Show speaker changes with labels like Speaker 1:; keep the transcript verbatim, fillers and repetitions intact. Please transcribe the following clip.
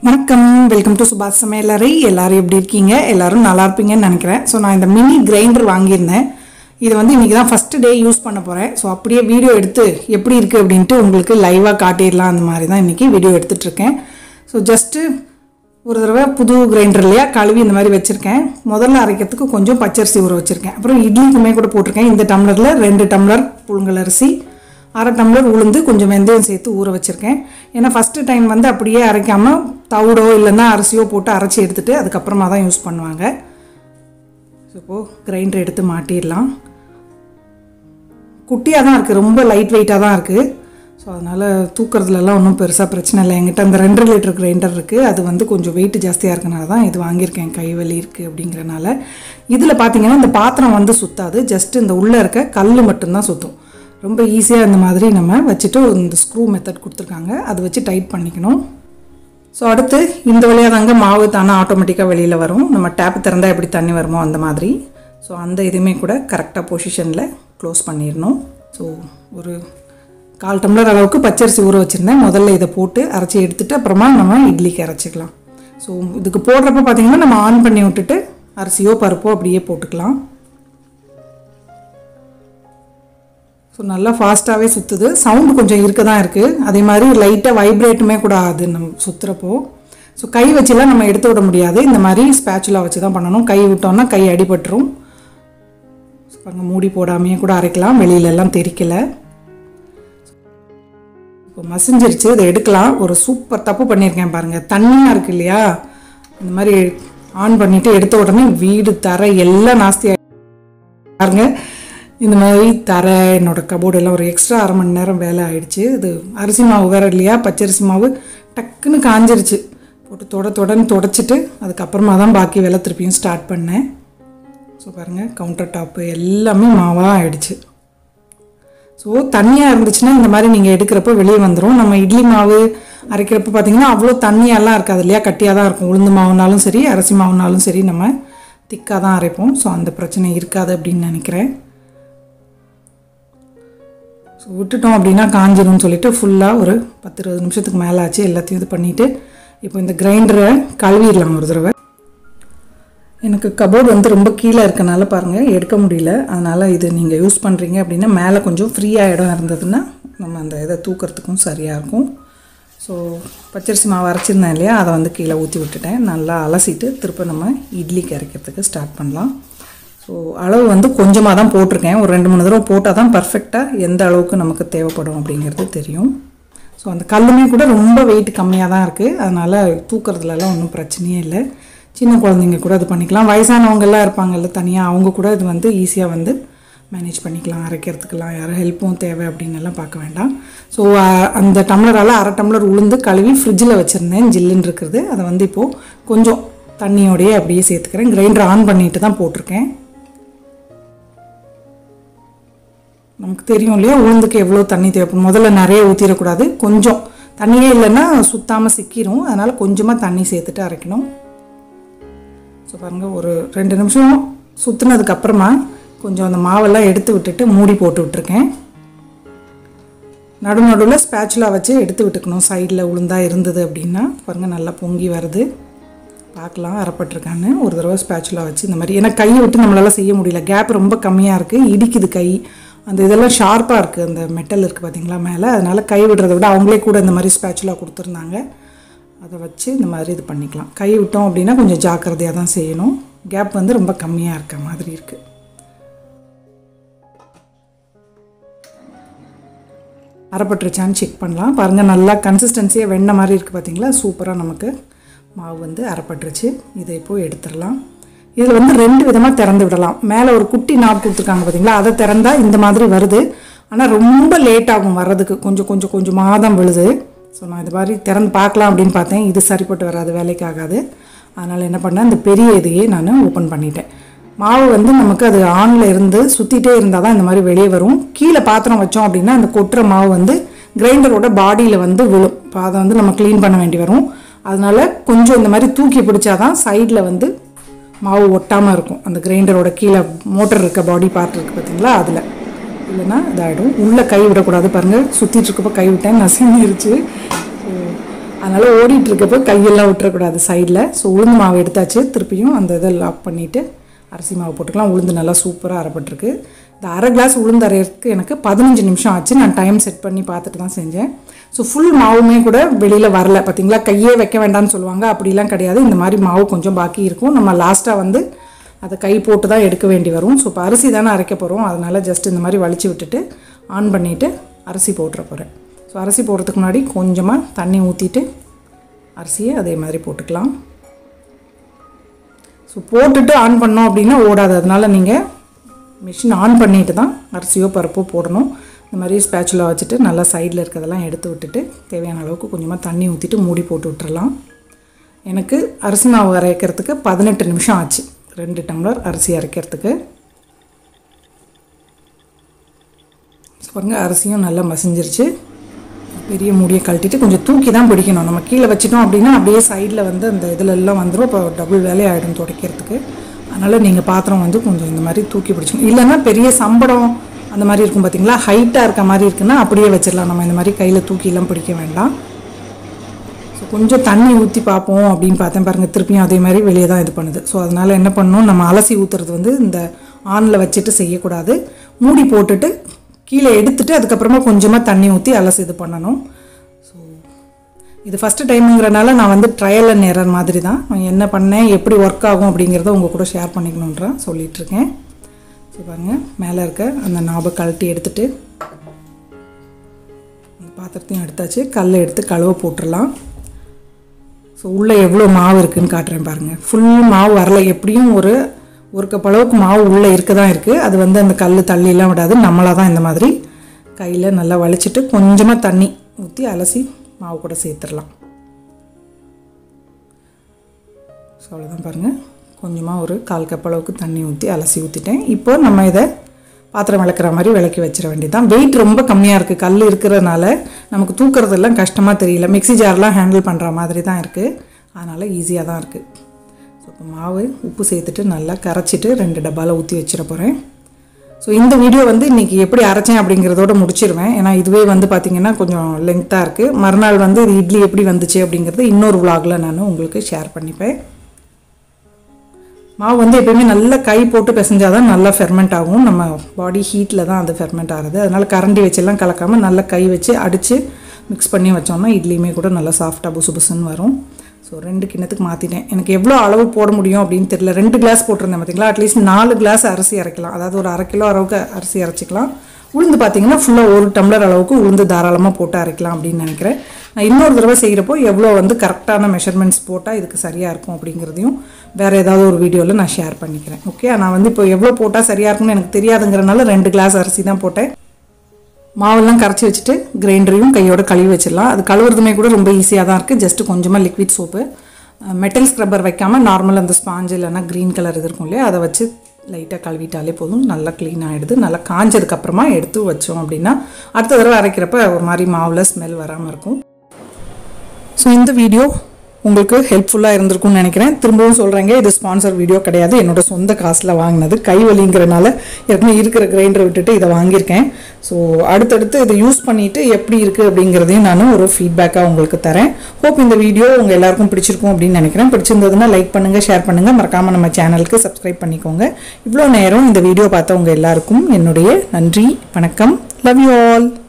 Speaker 1: வணக்கம், welcome to சுபாஷ் சமையலறை. எல்லாரும் எப்படி இருக்கீங்க? எல்லாரும் நல்லா இருப்பீங்கன்னு நினைக்கிறேன். ஸோ நான் இந்த மினி கிரைண்டர் வாங்கியிருந்தேன். இது வந்து இன்றைக்கி தான் ஃபஸ்ட்டு டே யூஸ் பண்ண போகிறேன். ஸோ அப்படியே வீடியோ எடுத்து எப்படி இருக்குது அப்படின்ட்டு உங்களுக்கு லைவாக காட்டிடலாம். அந்த மாதிரி தான் இன்றைக்கி வீடியோ எடுத்துகிட்ருக்கேன். ஸோ ஜஸ்ட்டு ஒரு தடவை புது கிரைண்டர் இல்லையா, கழுவி இந்த மாதிரி வச்சுருக்கேன். முதல்ல அரைக்கிறதுக்கு கொஞ்சம் பச்சரிசி ஊற வச்சுருக்கேன். அப்புறம் இட்லிக்குமே கூட போட்டிருக்கேன். இந்த டம்ளரில் ரெண்டு டம்ளர் புழுங்கல் அரிசி, அரை டம்ளர் உளுந்து, கொஞ்சம் வெந்தயம் சேர்த்து ஊற வச்சுருக்கேன். ஏன்னா ஃபஸ்ட்டு டைம் வந்து அப்படியே அரைக்காமல் தவிடோ இல்லைன்னா அரிசியோ போட்டு அரைச்சி எடுத்துகிட்டு அதுக்கப்புறமா தான் யூஸ் பண்ணுவாங்க. ஸோ இப்போது கிரைண்டர் எடுத்து மாட்டிடலாம். குட்டியாக தான் இருக்குது, ரொம்ப லைட் வெயிட்டாக தான் இருக்குது. ஸோ அதனால் தூக்கிறதுலலாம் ஒன்றும் பெருசாக பிரச்சனை இல்லை. என்கிட்ட அந்த ரெண்டரை லிட்டர் கிரைண்டர் இருக்குது. அது வந்து கொஞ்சம் வெயிட் ஜாஸ்தியாக இருக்கனால தான் இது வாங்கியிருக்கேன். கை வலி இருக்குது அப்படிங்கிறனால. இதில் பார்த்தீங்கன்னா இந்த பாத்திரம் வந்து சுற்றாது, ஜஸ்ட்டு இந்த உள்ளே இருக்க கல் மட்டும்தான் சுற்றும். ரொம்ப ஈஸியாக இந்த மாதிரி நம்ம வச்சுட்டு இந்த ஸ்க்ரூ மெத்தட் கொடுத்துருக்காங்க, அதை வச்சு டைட் பண்ணிக்கணும். ஸோ அடுத்து இந்த வழியாக தாங்க மாவு தானே ஆட்டோமேட்டிக்காக வெளியில் வரும். நம்ம டேப் திறந்தால் எப்படி தண்ணி வருமோ அந்த மாதிரி. ஸோ அந்த இதுவுமே கூட கரெக்டாக பொசிஷனில் க்ளோஸ் பண்ணிடணும். ஸோ ஒரு கால் டம்ளர் அளவுக்கு பச்சரிசி ஊற வச்சுருந்தேன். முதல்ல இதை போட்டு அரைச்சி எடுத்துகிட்டு அப்புறமா நம்ம இட்லிக்கு அரைச்சிக்கலாம். ஸோ இதுக்கு போடுறப்ப பார்த்திங்கன்னா நம்ம ஆன் பண்ணி விட்டுட்டு அரிசியோ பருப்போ அப்படியே போட்டுக்கலாம். ஸோ நல்லா ஃபாஸ்ட்டாகவே சுற்றுது. சவுண்டு கொஞ்சம் இருக்க தான் இருக்குது. அதே மாதிரி லைட்டாக வைப்ரேட்டுமே கூட ஆகுது நம்ம சுற்றுறப்போ. ஸோ கை வச்சுலாம் நம்ம எடுத்து விட முடியாது. இந்த மாதிரி ஸ்பேச்சுலா வச்சு தான் பண்ணணும். கை விட்டோம்னா கை அடிபட்டுரும். ஸோ பாருங்கள், மூடி போடாமையே கூட அரைக்கலாம், வெளியிலெல்லாம் தெரிக்கலை. இப்போ மசிஞ்சிருச்சு, இதை எடுக்கலாம். ஒரு சூப்பர் தப்பு பண்ணியிருக்கேன் பாருங்கள். தண்ணியாக இருக்குது இல்லையா, இந்த மாதிரி ஆன் பண்ணிவிட்டு எடுத்த உடனே வீடு தர எல்லாம் நாஸ்தியாக பாருங்க. இந்த மாதிரி தர என்னோடய கபோர்டு எல்லாம் ஒரு எக்ஸ்ட்ரா அரை மணி நேரம் வேலை ஆகிடுச்சு. இது அரிசி மாவு வேறு இல்லையா, பச்சரிசி மாவு டக்குன்னு காஞ்சிருச்சு. போட்டு தொட தொடன்னு தொடச்சிட்டு அதுக்கப்புறமா தான் பாக்கி வேலை திருப்பியும் ஸ்டார்ட் பண்ணேன். ஸோ பாருங்கள், கவுண்டர் டாப்பு எல்லாமே மாவாக ஆகிடுச்சு. ஸோ தண்ணியாக இருந்துச்சுன்னா இந்த மாதிரி நீங்கள் எடுக்கிறப்ப வெளியே வந்துடும். நம்ம இட்லி மாவு அரைக்கிறப்ப பார்த்திங்கன்னா அவ்வளோ தண்ணியெல்லாம் இருக்காது இல்லையா, கட்டியாக தான் இருக்கும். உளுந்து மாவுனாலும் சரி அரிசி மாவுனாலும் சரி நம்ம திக்காக தான் அரைப்போம். ஸோ அந்த பிரச்சனை இருக்காது அப்படின்னு நினைக்கிறேன். ஸோ விட்டுட்டோம் அப்படின்னா காஞ்சிடும்னு சொல்லிவிட்டு ஃபுல்லாக ஒரு பத்து இருபது நிமிஷத்துக்கு மேலே ஆச்சு எல்லாத்தையும் இது பண்ணிவிட்டு இப்போ இந்த கிரைண்டரை கழுவிடலாம் ஒரு தடவை. எனக்கு கபோர்டு வந்து ரொம்ப கீழே இருக்கனால பாருங்கள் எடுக்க முடியல. அதனால் இது நீங்கள் யூஸ் பண்ணுறீங்க அப்படின்னா மேலே கொஞ்சம் ஃப்ரீயாக இடம் இருந்ததுன்னா நம்ம அந்த இதை தூக்கிறதுக்கும் சரியாக இருக்கும். ஸோ பச்சரிசி மாவு அரைச்சிருந்தேன் இல்லையா, அதை வந்து கீழே ஊற்றி விட்டுட்டேன். நல்லா அலசிட்டு திரும்ப நம்ம இட்லிக்கு அரைக்கிறதுக்கு ஸ்டார்ட் பண்ணலாம். ஸோ அளவு வந்து கொஞ்சமாக தான் போட்டிருக்கேன். ஒரு ரெண்டு மூணு தடவை போட்டால் தான் பர்ஃபெக்டாக எந்த அளவுக்கு நமக்கு தேவைப்படும் அப்படிங்கிறது தெரியும். ஸோ அந்த கல்லுமே கூட ரொம்ப வெயிட் கம்மியாக தான் இருக்குது. அதனால் தூக்கிறதுலலாம் ஒன்றும் பிரச்சனையே இல்லை. சின்ன குழந்தைங்க கூட இது பண்ணிக்கலாம். வயசானவங்கெல்லாம் இருப்பாங்கல்ல தனியாக, அவங்க கூட இது வந்து ஈஸியாக வந்து மேனேஜ் பண்ணிக்கலாம். அரைக்கிறதுக்கெல்லாம் யாரும் ஹெல்ப்பும் தேவை அப்படின்னு எல்லாம் பார்க்க வேண்டாம். ஸோ அந்த டம்ளரால் அரை டம்ளர் உளுந்து கழுவி ஃப்ரிட்ஜில் வச்சுருந்தேன், ஜில்லுன்னு இருக்கிறது. அதை வந்து இப்போது கொஞ்சம் தண்ணியோடையே அப்படியே சேர்த்துக்கிறேன். கிரைண்டர் ஆன் பண்ணிட்டு தான் போட்டிருக்கேன். நமக்கு தெரியும் இல்லையா உளுந்துக்கு எவ்வளோ தண்ணி தேவைப்படும். முதல்ல நிறைய ஊற்றிடக்கூடாது, கொஞ்சம் தண்ணியே இல்லைன்னா சுத்தாமல் சிக்கிரும். அதனால் கொஞ்சமாக தண்ணி சேர்த்துட்டு அரைக்கணும். ஸோ பாருங்கள், ஒரு ரெண்டு நிமிஷம் சுற்றுனதுக்கப்புறமா கொஞ்சம் அந்த மாவெல்லாம் எடுத்து விட்டுட்டு மூடி போட்டு விட்டுருக்கேன். நடு நடுவில் ஸ்பேச்சுலா வச்சு எடுத்து விட்டுக்கணும். சைடில் உளுந்தாக இருந்தது அப்படின்னா பாருங்கள் நல்லா பொங்கி வருது. பார்க்கலாம் அரைப்பட்டிருக்கான்னு. ஒரு தடவை ஸ்பேச்சுலா வச்சு இந்த மாதிரி, ஏன்னா கையை விட்டு நம்மளால் செய்ய முடியல, கேப் ரொம்ப கம்மியாக இருக்குது, இடிக்குது கை. அந்த இதெல்லாம் ஷார்ப்பாக இருக்குது, அந்த மெட்டல் இருக்குது பார்த்திங்களா மேலே. அதனால் கை விடுறத விட அவங்களே கூட இந்த மாதிரி ஸ்பேச்சுலா கொடுத்துருந்தாங்க. அதை வச்சு இந்த மாதிரி இது பண்ணிக்கலாம். கை விட்டோம் அப்படின்னா கொஞ்சம் ஜாக்கிரதையாக தான் செய்யணும். கேப் வந்து ரொம்ப கம்மியாக இருக்க மாதிரி இருக்குது. அரைப்பட்டுருச்சான்னு செக் பண்ணலாம். பாருங்கள், நல்லா கன்சிஸ்டன்சியாக வெண்ணெய் மாதிரி இருக்குது பார்த்திங்களா. சூப்பராக நமக்கு மாவு வந்து அரைப்பட்டுருச்சு. இதை இப்போது எடுத்துடலாம். இதில் வந்து ரெண்டு விதமாக திறந்து விடலாம். மேலே ஒரு குட்டி நாப் கொடுத்துருக்காங்க பார்த்தீங்களா, அதை திறந்தால் இந்த மாதிரி வருது. ஆனால் ரொம்ப லேட் ஆகும் வர்றதுக்கு, கொஞ்சம் கொஞ்சம் கொஞ்சமாக தான் விழுது. ஸோ நான் இது மாதிரி திறந்து பார்க்கலாம் அப்படின்னு பார்த்தேன். இது சரிப்பட்டு வராது, வேலைக்கு ஆகாது. அதனால் என்ன பண்ணேன், இந்த பெரிய இதையே நான் ஓப்பன் பண்ணிட்டேன். மாவு வந்து நமக்கு அது ஆனில் இருந்து சுற்றிட்டே இருந்தால் தான் இந்த மாதிரி வெளியே வரும். கீழே பாத்திரம் வச்சோம் அப்படின்னா அந்த கொட்டுற மாவு வந்து கிரைண்டரோட பாடியில் வந்து விழும். இப்போ அதை வந்து நம்ம க்ளீன் பண்ண வேண்டி வரும். அதனால் கொஞ்சம் இந்த மாதிரி தூக்கி பிடிச்சாதான் சைடில் வந்து மாவு ஒட்டாமல் இருக்கும். அந்த கிரைண்டரோட கீழே மோட்டர் இருக்க பாடி பார்ட் இருக்குது பார்த்தீங்களா, அதில் இல்லைன்னா இதாகிடும். உள்ளே கை விடக்கூடாது. பாருங்கள், சுற்றிட்டு இருக்கப்போ கை விட்டேன், நசுங்கிருச்சு. அதனால் ஓடிட்டு இருக்கப்போ கையெல்லாம் விட்டுறக்கூடாது சைடில். ஸோ உளுந்து மாவு எடுத்தாச்சு. திருப்பியும் அந்த இதை லாக் பண்ணிவிட்டு அரிசி மாவு போட்டுக்கலாம். உளுந்து நல்லா சூப்பராக அரைப்பட்டிருக்கு. இந்த அரை கிளாஸ் உளுந்து அரைகிறதுக்கு எனக்கு பதினஞ்சு நிமிஷம் ஆச்சு. நான் டைம் செட் பண்ணி பார்த்துட்டு தான் செஞ்சேன். ஸோ ஃபுல் மாவுமே கூட வெளியில் வரல. பார்த்திங்களா, கையே வைக்க வேண்டாம்னு சொல்லுவாங்க, அப்படிலாம் கிடையாது. இந்த மாதிரி மாவு கொஞ்சம் பாக்கி இருக்கும். நம்ம லாஸ்ட்டாக வந்து அதை கை போட்டு தான் எடுக்க வேண்டி வரும். ஸோ இப்போ அரிசி தானே அரைக்க போகிறோம், அதனால் ஜஸ்ட் இந்த மாதிரி வலிச்சு விட்டுட்டு ஆன் பண்ணிவிட்டு அரிசி போட்டுற போகிறேன். ஸோ அரிசி போடுறதுக்கு முன்னாடி கொஞ்சமாக தண்ணி ஊற்றிட்டு அரிசியை அதே மாதிரி போட்டுக்கலாம். ஸோ போட்டுட்டு ஆன் பண்ணோம் அப்படின்னா ஓடாது. அதனால் நீங்கள் மிஷின் ஆன் பண்ணிட்டு தான் அரிசியோ பருப்போ போடணும். இந்த மாதிரி ஸ்பேச்சுலா வச்சுட்டு நல்லா சைடில் இருக்கிறதெல்லாம் எடுத்து விட்டுட்டு தேவையான அளவுக்கு கொஞ்சமாக தண்ணி ஊற்றிட்டு மூடி போட்டு விட்டுறலாம். எனக்கு அரிசி மாவு அரைக்கிறதுக்கு பதினெட்டு நிமிஷம் ஆச்சு, ரெண்டு டம்ளர் அரிசி அரைக்கிறதுக்கு. பாருங்கள், அரிசியும் நல்லா மசிஞ்சிருச்சு. பெரிய மூடியை கழட்டிட்டு கொஞ்சம் தூக்கி தான் பிடிக்கணும். நம்ம கீழே வச்சிட்டோம் அப்படின்னா அப்படியே சைடில் வந்து அந்த இதில் எல்லாம் வந்துடும். இப்போ டபுள் வேலையாகிடும் துடைக்கிறதுக்கு. அதனால் நீங்கள் பாத்திரம் வந்து கொஞ்சம் இந்த மாதிரி தூக்கி பிடிச்சிக்கணும். இல்லைன்னா பெரிய சம்படம் அந்த மாதிரி இருக்கும் பார்த்திங்களா, ஹைட்டாக இருக்க மாதிரி இருக்குன்னா அப்படியே வச்சிடலாம். நம்ம இந்த மாதிரி கையில் தூக்கிலாம் பிடிக்க வேண்டாம். ஸோ கொஞ்சம் தண்ணி ஊற்றி பார்ப்போம் அப்படின்னு பார்த்தேன். பாருங்கள், திருப்பியும் அதே மாதிரி வெளியே தான் இது பண்ணுது. ஸோ அதனால் என்ன பண்ணணும், நம்ம அலசி ஊற்றுறது வந்து இந்த ஆனில் வச்சுட்டு செய்யக்கூடாது. மூடி போட்டுட்டு கீழே எடுத்துட்டு அதுக்கப்புறமா கொஞ்சமாக தண்ணி ஊற்றி அலசி இது பண்ணணும். ஸோ இது ஃபஸ்ட்டு டைமுங்கிறனால நான் வந்து ட்ரையல் அண்ட் எரர் மாதிரி தான் நான் என்ன பண்ணேன், எப்படி ஒர்க் ஆகும் அப்படிங்கிறத உங்கள் கூட ஷேர் பண்ணிக்கணுன்றேன் சொல்லிகிட்ருக்கேன். ஸோ பாருங்கள், மேலே இருக்க அந்த நாபை கழட்டி எடுத்துட்டு அந்த பாத்திரத்தையும் எடுத்தாச்சு. கல்லை எடுத்து கழுவ போட்டுடலாம். ஸோ உள்ளே எவ்வளோ மாவு இருக்குதுன்னு காட்டுறேன் பாருங்கள். ஃபுல் மாவு வரல, எப்படியும் ஒரு ஒரு கப் அளவுக்கு மாவு உள்ளே இருக்க தான் இருக்குது. அது வந்து அந்த கல் தள்ளிலாம் விடாது. நம்மளாக தான் இந்த மாதிரி கையில் நல்லா வலிச்சிட்டு கொஞ்சமாக தண்ணி ஊற்றி அலசி மாவு கூட சேர்த்துடலாம். ஸோ அவ்வளோதான் பாருங்கள், கொஞ்சமாக ஒரு கால் கப் அளவுக்கு தண்ணி ஊற்றி அலசி ஊற்றிட்டேன். இப்போ நம்ம இதை பாத்திரம் விளக்குற மாதிரி விளக்கி வச்சிட வேண்டியதான். வெயிட் ரொம்ப கம்மியாக இருக்குது, கல் இருக்கிறதுனால நமக்கு தூக்குறதெல்லாம் கஷ்டமாக தெரியல. மிக்ஸி ஜார்லாம் ஹேண்டில் பண்ணுற மாதிரி தான் இருக்குது, அதனால் ஈஸியாக தான் இருக்குது. ஸோ இப்போ மாவு உப்பு சேர்த்துட்டு நல்லா கரைச்சிட்டு ரெண்டு டப்பாவில் ஊற்றி வச்சிட போகிறேன். ஸோ இந்த வீடியோ வந்து இன்றைக்கி எப்படி அரைச்சேன் அப்படிங்கிறதோட முடிச்சிடுவேன். ஏன்னா இதுவே வந்து பார்த்திங்கன்னா கொஞ்சம் லென்த்தாக இருக்குது. மறுநாள் வந்து இது இட்லி எப்படி வந்துச்சு அப்படிங்கிறது இன்னொரு விலாகில் நான் உங்களுக்கு ஷேர் பண்ணிப்பேன். மாவு வந்து எப்போயுமே நல்லா கை போட்டு பிசைஞ்சால் தான் நல்லா ஃபெர்மெண்ட் ஆகும். நம்ம பாடி ஹீட்டில் தான் அது ஃபெர்மெண்ட் ஆகுது. அதனால் கரண்டி வச்செல்லாம் கலக்காமல் நல்லா கை வச்சு அடித்து மிக்ஸ் பண்ணி வச்சோம்னா இட்லியுமே கூட நல்லா சாஃப்டாக புசு புசுன்னு வரும். ஸோ ரெண்டு கிண்ணத்துக்கு மாற்றிட்டேன். எனக்கு எவ்வளோ அளவு போட முடியும் அப்படின்னு தெரியல. ரெண்டு கிளாஸ் போட்டிருந்தேன் பார்த்திங்களா, அட்லீஸ்ட் நாலு கிளாஸ் அரிசி அரைக்கலாம். அதாவது ஒரு அரை கிலோ அளவுக்கு அரிசி அரைச்சிக்கலாம். உளுந்து பார்த்திங்கன்னா ஃபுல்லாக ஒரு டம்ளர் அளவுக்கு உளுந்து தாராளமாக போட்டு அரைக்கலாம் அப்படின்னு நினைக்கிறேன். நான் இன்னொரு தடவை செய்கிறப்போ எவ்வளோ வந்து கரெக்டான மெஷர்மெண்ட்ஸ் போட்டால் இதுக்கு சரியாக இருக்கும் அப்படிங்கிறதையும் வேறு ஏதாவது ஒரு வீடியோவில் நான் ஷேர் பண்ணிக்கிறேன். ஓகே, நான் வந்து இப்போ எவ்வளோ போட்டால் சரியாக இருக்கும்னு எனக்கு தெரியாதுங்கிறனால ரெண்டு கிளாஸ் அரிசி தான் போட்டேன். மாவெல்லாம் கரைச்சி வச்சுட்டு கிரைண்டரையும் கையோட கழுவி வச்சிடலாம். அது கழுவுறதுமே கூட ரொம்ப ஈஸியாக தான் இருக்குது. ஜஸ்ட்டு கொஞ்சமாக லிக்விட் சோப்பு, மெட்டல் ஸ்க்ரப்பர் வைக்காமல் நார்மல் அந்த ஸ்பாஞ்சு இல்லைன்னா க்ரீன் கலர் இது இருக்கும் இல்லையா, அதை வச்சு லைட்டாக கழுவிட்டாலே போதும். நல்லா க்ளீன் ஆகிடுது. நல்லா காஞ்சதுக்கப்புறமா எடுத்து வச்சோம் அப்படின்னா அடுத்த தடவை அரைக்கிறப்ப ஒரு மாதிரி மாவில் ஸ்மெல் வராமல் இருக்கும். ஸோ இந்த வீடியோ உங்களுக்கு ஹெல்ப்ஃபுல்லாக இருந்திருக்கும்னு நினைக்கிறேன். திரும்பவும் சொல்கிறேங்க, இது ஸ்பான்சர் வீடியோ கிடையாது. என்னோட சொந்த காசில் வாங்கினது. கை வலிங்கிறனால ஏற்கனவே இருக்கிற கிரைண்டரை விட்டுட்டு இதை வாங்கியிருக்கேன். ஸோ அடுத்தடுத்து இதை யூஸ் பண்ணிவிட்டு எப்படி இருக்குது அப்படிங்கிறதையும் நான் ஒரு ஃபீட்பேக்காக உங்களுக்கு தரேன். ஹோப் இந்த வீடியோ உங்கள் எல்லாருக்கும் பிடிச்சிருக்கும் அப்படின்னு நினைக்கிறேன். பிடிச்சிருந்ததுன்னா லைக் பண்ணுங்கள், ஷேர் பண்ணுங்கள், மறக்காமல் நம்ம சேனலுக்கு சப்ஸ்கிரைப் பண்ணிக்கோங்க. இவ்வளோ நேரம் இந்த வீடியோ பார்த்தவங்க எல்லாருக்கும் என்னுடைய நன்றி, வணக்கம். Love you all.